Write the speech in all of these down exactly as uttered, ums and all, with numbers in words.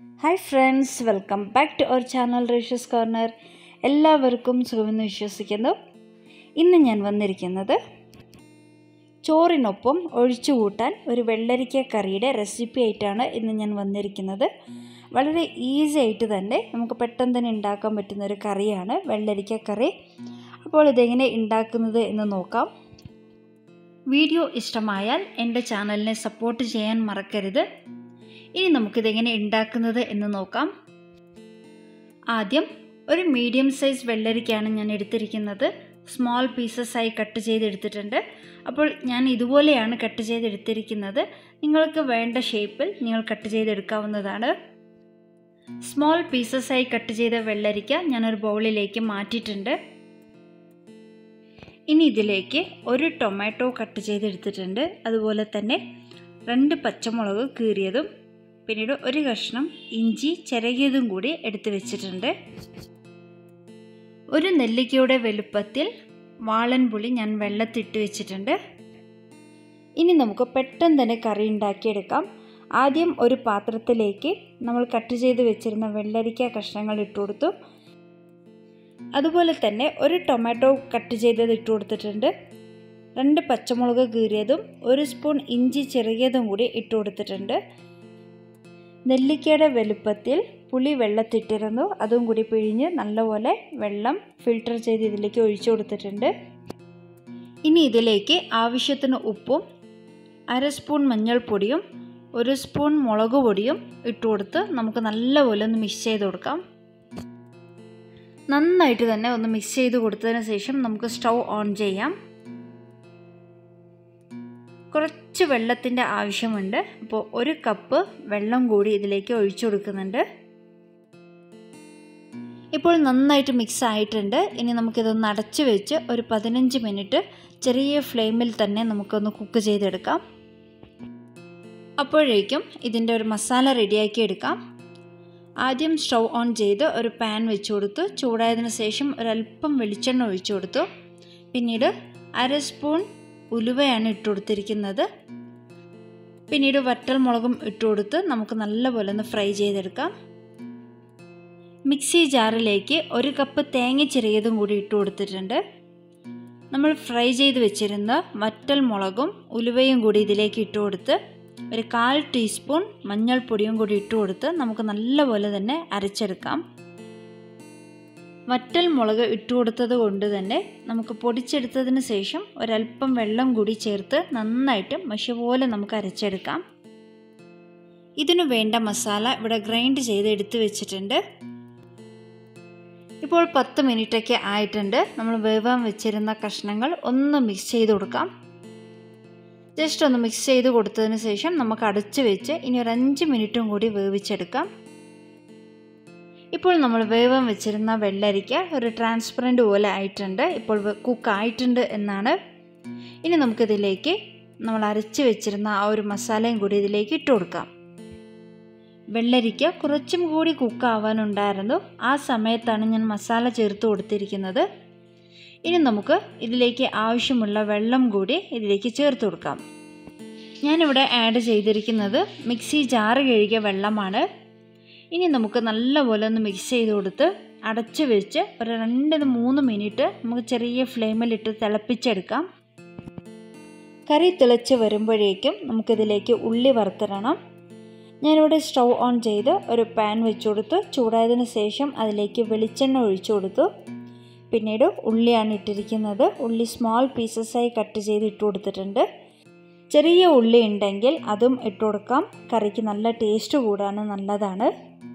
Hi friends, welcome back to our channel റേഷ്യസ് corner. എല്ലാവർക്കും സുഖമെന്ന് വിശ്വസിക്കുന്നു. ഇന്ന് ഞാൻ വന്നിരിക്കുന്നത് ചോറിനൊപ്പം ഒഴിച്ചു കൂട്ടാൻ ഒരു വെള്ളരിക്ക കറിയുടെ റെസിപ്പി ആയിട്ടാണ് ഇന്ന് ഞാൻ വന്നിരിക്കുന്നത്. വളരെ ഈസി ആയിട്ട് തന്നെ നമുക്ക് പെട്ടെന്ന് തന്നെ ഉണ്ടാക്കാൻ പറ്റുന്ന ഒരു കറിയാണ് വെള്ളരിക്ക കറി. അപ്പോൾ ഇതെങ്ങനെ ഉണ്ടാക്കുന്നത് എന്ന് നോക്കാം. വീഡിയോ ഇഷ്ടമായാൽ എൻ്റെ ചാനലിനെ സപ്പോർട്ട് ചെയ്യാൻ മറക്കരുത്. ഇനി നമുക്കിതെങ്ങനെ ഉണ്ടാക്കുന്നത് എന്ന് നോക്കാം. ആദ്യം ഒരു മീഡിയം സൈസ് വെള്ളരിക്കയാണ് ഞാൻ എടുത്തിരിക്കുന്നത്. സ്മോൾ പീസസ് ആയി കട്ട് ചെയ്തെടുത്തിട്ടുണ്ട്. അപ്പോൾ ഞാൻ ഇതുപോലെയാണ് കട്ട് ചെയ്തെടുത്തിരിക്കുന്നത്. നിങ്ങൾക്ക് വേണ്ട ഷേപ്പിൽ നിങ്ങൾ കട്ട് ചെയ്തെടുക്കാവുന്നതാണ്. സ്മോൾ പീസസ് ആയി കട്ട് ചെയ്ത വെള്ളരിക്ക ഞാനൊരു ബൗളിലേക്ക് മാറ്റിയിട്ടുണ്ട്. ഇനി ഇതിലേക്ക് ഒരു ടൊമാറ്റോ കട്ട് ചെയ്തെടുത്തിട്ടുണ്ട്. അതുപോലെ തന്നെ രണ്ട് പച്ചമുളക് കീറിയതും പിന്നീട് ഒരു കഷ്ണം ഇഞ്ചി ചിരകിയതും കൂടി എടുത്ത് വെച്ചിട്ടുണ്ട്. ഒരു നെല്ലിക്കയുടെ വലുപ്പത്തിൽ വാളൻപുളി ഞാൻ വെള്ളത്തിട്ട് വെച്ചിട്ടുണ്ട്. ഇനി നമുക്ക് പെട്ടെന്ന് തന്നെ കറി ഉണ്ടാക്കിയെടുക്കാം. ആദ്യം ഒരു പാത്രത്തിലേക്ക് നമ്മൾ കട്ട് ചെയ്ത് വെച്ചിരുന്ന വെള്ളരിക്ക കഷ്ണങ്ങൾ ഇട്ട് കൊടുത്തു. അതുപോലെ തന്നെ ഒരു ടൊമാറ്റോ കട്ട് ചെയ്തത് ഇട്ട് കൊടുത്തിട്ടുണ്ട്. രണ്ട് പച്ചമുളക് കീറിയതും ഒരു സ്പൂൺ ഇഞ്ചി ചിരകിയതും കൂടി ഇട്ട് കൊടുത്തിട്ടുണ്ട്. നെല്ലിക്കയുടെ വലുപ്പത്തിൽ പുളി വെള്ളത്തിട്ടിരുന്നു. അതും കൂടി പിഴിഞ്ഞ് നല്ലപോലെ വെള്ളം ഫിൽട്ടർ ചെയ്ത് ഇതിലേക്ക് ഒഴിച്ചു കൊടുത്തിട്ടുണ്ട്. ഇനി ഇതിലേക്ക് ആവശ്യത്തിന് ഉപ്പും അര സ്പൂൺ മഞ്ഞൾപ്പൊടിയും ഒരു സ്പൂൺ മുളക് പൊടിയും ഇട്ട് കൊടുത്ത് നമുക്ക് നല്ലപോലെ ഒന്ന് മിക്സ് ചെയ്ത് കൊടുക്കാം. നന്നായിട്ട് തന്നെ ഒന്ന് മിക്സ് ചെയ്ത് കൊടുത്തതിന് ശേഷം നമുക്ക് സ്റ്റൗ ഓൺ ചെയ്യാം. കുറച്ച് വെള്ളത്തിൻ്റെ ആവശ്യമുണ്ട്. അപ്പോൾ ഒരു കപ്പ് വെള്ളം കൂടി ഇതിലേക്ക് ഒഴിച്ചു കൊടുക്കുന്നുണ്ട്. ഇപ്പോൾ നന്നായിട്ട് മിക്സ് ആയിട്ടുണ്ട്. ഇനി നമുക്കിതൊന്ന് അടച്ചു വെച്ച് ഒരു പതിനഞ്ച് മിനിറ്റ് ചെറിയ ഫ്ലെയിമിൽ തന്നെ നമുക്കൊന്ന് കുക്ക് ചെയ്തെടുക്കാം. അപ്പോഴേക്കും ഇതിൻ്റെ ഒരു മസാല റെഡിയാക്കി എടുക്കാം. ആദ്യം സ്റ്റൗ ഓൺ ചെയ്ത് ഒരു പാൻ വെച്ച് കൊടുത്തു. ചൂടായതിനു ശേഷം ഒരല്പം വെളിച്ചെണ്ണ ഒഴിച്ചു കൊടുത്തു. പിന്നീട് അര സ്പൂൺ ഉലുവയാണ് ഇട്ട് കൊടുത്തിരിക്കുന്നത്. പിന്നീട് വറ്റൽ മുളകും ഇട്ട് കൊടുത്ത് നമുക്ക് നല്ലപോലെ ഒന്ന് ഫ്രൈ ചെയ്തെടുക്കാം. മിക്സി ജാറിലേക്ക് ഒരു കപ്പ് തേങ്ങ ചിരകിയതും കൂടി ഇട്ട് കൊടുത്തിട്ടുണ്ട്. നമ്മൾ ഫ്രൈ ചെയ്ത് വെച്ചിരുന്ന വറ്റൽ മുളകും ഉലുവയും കൂടി ഇതിലേക്ക് ഇട്ട് കൊടുത്ത് ഒരു കാൽ ടീസ്പൂൺ മഞ്ഞൾപ്പൊടിയും കൂടി ഇട്ട് കൊടുത്ത് നമുക്ക് നല്ലപോലെ തന്നെ അരച്ചെടുക്കാം. വറ്റൽ മുളക് ഇട്ട് കൊടുത്തത് കൊണ്ട് തന്നെ നമുക്ക് പൊടിച്ചെടുത്തതിന് ശേഷം ഒരല്പം വെള്ളം കൂടി ചേർത്ത് നന്നായിട്ട് മഷി പോലെ നമുക്ക് അരച്ചെടുക്കാം. ഇതിനു വേണ്ട മസാല ഇവിടെ ഗ്രൈൻഡ് ചെയ്ത് എടുത്ത് വെച്ചിട്ടുണ്ട്. ഇപ്പോൾ പത്ത് മിനിറ്റൊക്കെ ആയിട്ടുണ്ട്. നമ്മൾ വേവാൻ വെച്ചിരുന്ന കഷ്ണങ്ങൾ ഒന്ന് മിക്സ് ചെയ്ത് കൊടുക്കാം. ജസ്റ്റ് ഒന്ന് മിക്സ് ചെയ്ത് കൊടുത്തതിന് ശേഷം നമുക്ക് അടച്ച് വെച്ച് ഇനി ഒരു അഞ്ച് മിനിറ്റും കൂടി വേവിച്ചെടുക്കാം. ഇപ്പോൾ നമ്മൾ വേവാൻ വെച്ചിരുന്ന വെള്ളരിക്ക ഒരു ട്രാൻസ്പെറൻറ്റ് പോലെ ആയിട്ടുണ്ട്. ഇപ്പോൾ കുക്ക് ആയിട്ടുണ്ട് എന്നാണ്. ഇനി നമുക്കിതിലേക്ക് നമ്മൾ അരച്ച് വെച്ചിരുന്ന ആ ഒരു മസാലയും കൂടി ഇതിലേക്ക് ഇട്ട് കൊടുക്കാം. വെള്ളരിക്ക കുറച്ചും കൂടി കുക്ക് ആവാനുണ്ടായിരുന്നു. ആ സമയത്താണ് ഞാൻ മസാല ചേർത്ത് കൊടുത്തിരിക്കുന്നത്. ഇനി നമുക്ക് ഇതിലേക്ക് ആവശ്യമുള്ള വെള്ളം കൂടി ഇതിലേക്ക് ചേർത്ത് കൊടുക്കാം. ഞാനിവിടെ ആഡ് ചെയ്തിരിക്കുന്നത് മിക്സി ജാറ് കഴുകിയ വെള്ളമാണ്. ഇനി നമുക്ക് നല്ലപോലെ ഒന്ന് മിക്സ് ചെയ്ത് കൊടുത്ത് അടച്ച് വെച്ച് ഒരു രണ്ട് മൂന്ന് മിനിറ്റ് നമുക്ക് ചെറിയ ഫ്ലെയിമിലിട്ട് തിളപ്പിച്ചെടുക്കാം. കറി തിളച്ച് വരുമ്പോഴേക്കും നമുക്കിതിലേക്ക് ഉള്ളി വറുത്തിടണം. ഞാനിവിടെ സ്റ്റൗ ഓൺ ചെയ്ത് ഒരു പാൻ വെച്ച് കൊടുത്ത് ചൂടായതിനു ശേഷം അതിലേക്ക് വെളിച്ചെണ്ണ ഒഴിച്ചു കൊടുത്തു. പിന്നീട് ഉള്ളിയാണ് ഇട്ടിരിക്കുന്നത്. ഉള്ളി സ്മോൾ പീസസായി കട്ട് ചെയ്ത് ഇട്ട് കൊടുത്തിട്ടുണ്ട്. ചെറിയ ഉള്ളി ഉണ്ടെങ്കിൽ അതും ഇട്ട് കൊടുക്കാം. കറിക്ക് നല്ല ടേസ്റ്റ് കൂടാൻ നല്ലതാണ്.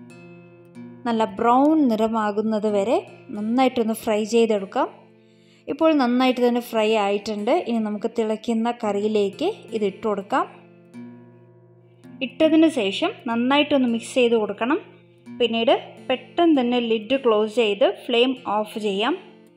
നല്ല ബ്രൗൺ നിറമാകുന്നത് വരെ നന്നായിട്ടൊന്ന് ഫ്രൈ ചെയ്തെടുക്കാം. ഇപ്പോൾ നന്നായിട്ട് തന്നെ ഫ്രൈ ആയിട്ടുണ്ട്. ഇനി നമുക്ക് തിളയ്ക്കുന്ന കറിയിലേക്ക് ഇത് ഇട്ട് കൊടുക്കാം. ഇട്ടതിന് ശേഷം നന്നായിട്ടൊന്ന് മിക്സ് ചെയ്ത് കൊടുക്കണം. പിന്നീട് പെട്ടെന്ന് തന്നെ ലിഡ് ക്ലോസ് ചെയ്ത് ഫ്ലെയിം ഓഫ് ചെയ്യാം.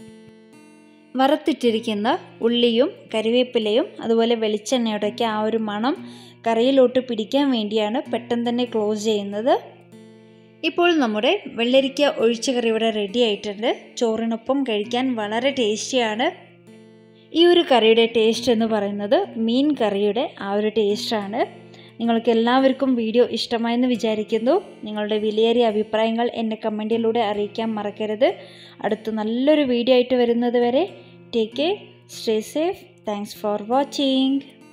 വറുത്തിട്ടിരിക്കുന്ന ഉള്ളിയും കരിവേപ്പിലയും അതുപോലെ വെളിച്ചെണ്ണയുടെയൊക്കെ ആ ഒരു മണം കറിയിലോട്ട് പിടിക്കാൻ വേണ്ടിയാണ് പെട്ടെന്ന് തന്നെ ക്ലോസ് ചെയ്യുന്നത്. ഇപ്പോൾ നമ്മുടെ വെള്ളരിക്ക ഒഴിച്ച കറി ഇവിടെ റെഡി ആയിട്ടുണ്ട്. ചോറിനൊപ്പം കഴിക്കാൻ വളരെ ടേസ്റ്റിയാണ്. ഈ ഒരു കറിയുടെ ടേസ്റ്റ് എന്ന് പറയുന്നത് മീൻ കറിയുടെ ആ ഒരു ടേസ്റ്റാണ്. നിങ്ങൾക്ക് എല്ലാവർക്കും വീഡിയോ ഇഷ്ടമായെന്ന് വിചാരിക്കുന്നു. നിങ്ങളുടെ വിലയേറിയ അഭിപ്രായങ്ങൾ എന്നെ കമൻറ്റിലൂടെ അറിയിക്കാൻ മറക്കരുത്. അടുത്ത നല്ലൊരു വീഡിയോ ആയിട്ട് വരുന്നത് വരെ take care, stay safe. Thanks for watching.